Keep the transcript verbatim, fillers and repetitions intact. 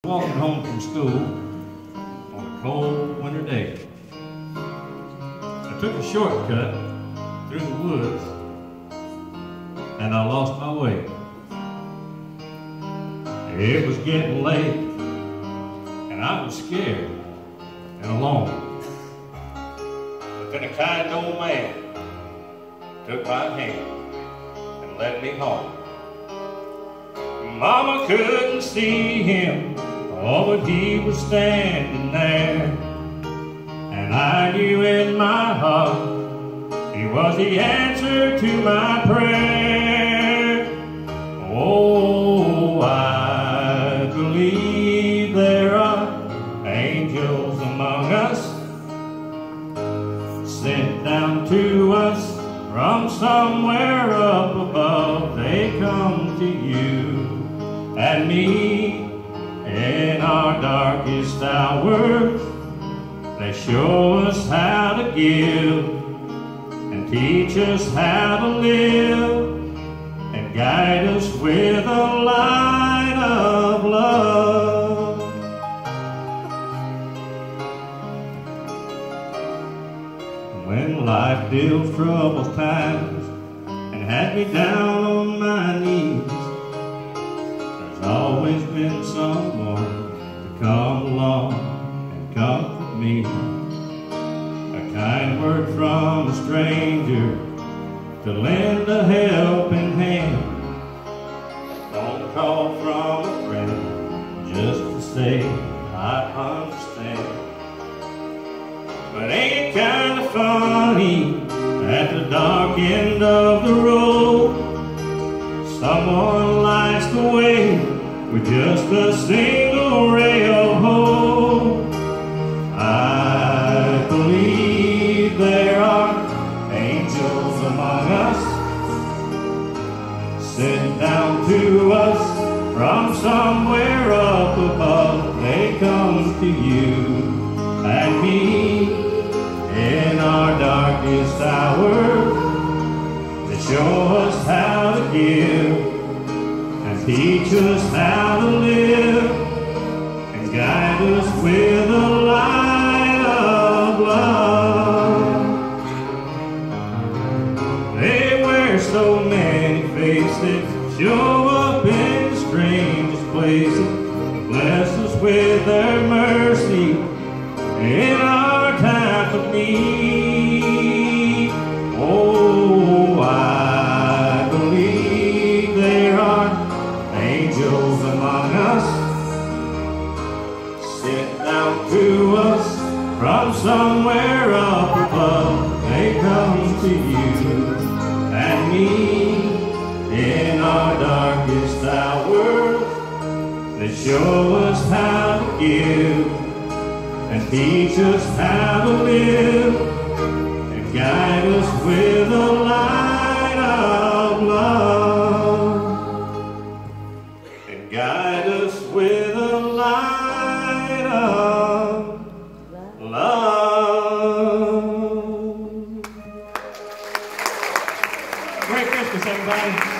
walking home from school on a cold winter day. I took a shortcut through the woods and I lost my way. It was getting late and I was scared and alone. But then a kind old man took my hand and led me home. Mama couldn't see him, oh, but he was standing there. And I knew in my heart he was the answer to my prayer. Oh, I believe there are angels among us, sent down to us from somewhere up above. They come to you and me in our darkest hours. They show us how to give and teach us how to live and guide us with a light of love. When life deals troubled times and had me down on my knees, there's always been someone to come along and comfort me. A kind word from a stranger to lend a helping hand, a phone call from a friend just to say I understand. But ain't it kind of funny at the dark end of the road, someone lights the way with just a single ray of hope. I believe there are angels among us, sent down to us from somewhere up above. They come to you and me in our darkest hours. They show us how to give and teach us how to live and guide us with a light of love. They wear so many faces, show up in the strangest places, bless us with their mercy in our time of need. Oh, I believe there are angels among us, sent down to us from somewhere up above. They come to you and me in our darkest hours. They show us how to give and teach us how to live and guide us with a light of love, and guide us with a light of love. Merry Christmas, everybody.